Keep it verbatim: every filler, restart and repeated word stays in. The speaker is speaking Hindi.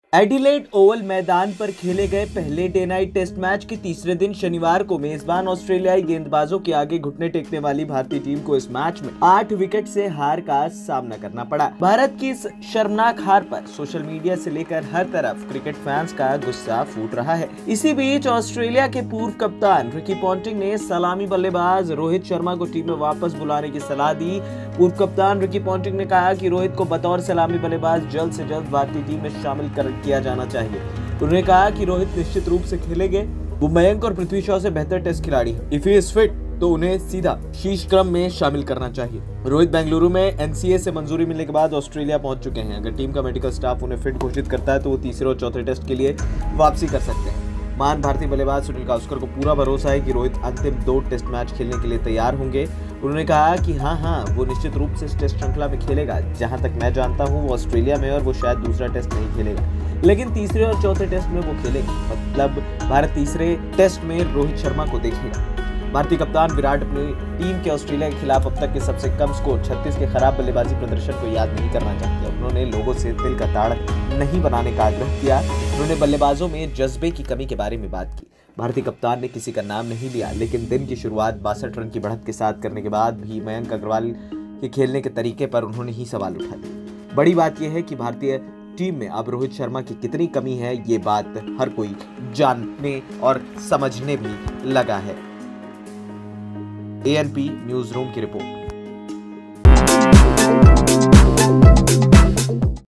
एडिलेड ओवल मैदान पर खेले गए पहले डे नाइट टेस्ट मैच के तीसरे दिन शनिवार को मेजबान ऑस्ट्रेलियाई गेंदबाजों के आगे घुटने टेकने वाली भारतीय टीम को इस मैच में आठ विकेट से हार का सामना करना पड़ा। भारत की इस शर्मनाक हार पर सोशल मीडिया से लेकर हर तरफ क्रिकेट फैंस का गुस्सा फूट रहा है। इसी बीच ऑस्ट्रेलिया के पूर्व कप्तान रिकी पॉन्टिंग ने सलामी बल्लेबाज रोहित शर्मा को टीम में वापस बुलाने की सलाह दी। पूर्व कप्तान रिकी पॉन्टिंग ने कहा कि रोहित को बतौर सलामी बल्लेबाज जल्द से जल्द भारतीय टीम में शामिल कर किया जाना चाहिए। उन्होंने कहा कि रोहित निश्चित रूप से खेलेंगे। वो मयंक और पृथ्वी शॉ से बेहतर टेस्ट खिलाड़ी है। इफ ही इज फिट तो उन्हें सीधा शीर्ष क्रम में शामिल करना चाहिए। रोहित बेंगलुरु में एनसीए से मंजूरी मिलने के बाद ऑस्ट्रेलिया पहुंच चुके हैं। अगर टीम का मेडिकल स्टाफ उन्हें फिट घोषित करता है तो वो तीसरे और चौथे टेस्ट के लिए वापसी कर सकते हैं। महान भारतीय बल्लेबाज सुनील गावस्कर को पूरा भरोसा है कि रोहित अंतिम दो टेस्ट मैच खेलने के लिए तैयार होंगे। उन्होंने कहा कि हाँ हाँ वो निश्चित रूप से इस टेस्ट श्रृंखला में खेलेगा। जहां तक मैं जानता हूं वो ऑस्ट्रेलिया में और वो शायद दूसरा टेस्ट नहीं खेलेगा, लेकिन तीसरे और चौथे टेस्ट में वो खेलेगा। मतलब भारत तीसरे टेस्ट में रोहित शर्मा को देखेगा। भारतीय कप्तान विराट अपनी टीम के ऑस्ट्रेलिया के खिलाफ अब तक के सबसे कम स्कोर छत्तीस के खराब बल्लेबाजी प्रदर्शन को याद नहीं करना चाहते। उन्होंने लोगों से दिल का ताड़ नहीं बनाने का आग्रह किया। उन्होंने बल्लेबाजों में जज्बे की कमी के बारे में बात की। भारतीय कप्तान ने किसी का नाम नहीं लिया, लेकिन दिन की शुरुआत बासठ रन की बढ़त के साथ करने के बाद भी मयंक अग्रवाल के खेलने के तरीके पर उन्होंने ही सवाल उठा दिए। बड़ी बात यह है कि भारतीय टीम में अब रोहित शर्मा की कितनी कमी है, ये बात हर कोई जानने और समझने भी लगा है। एएनपी न्यूज रूम की रिपोर्ट।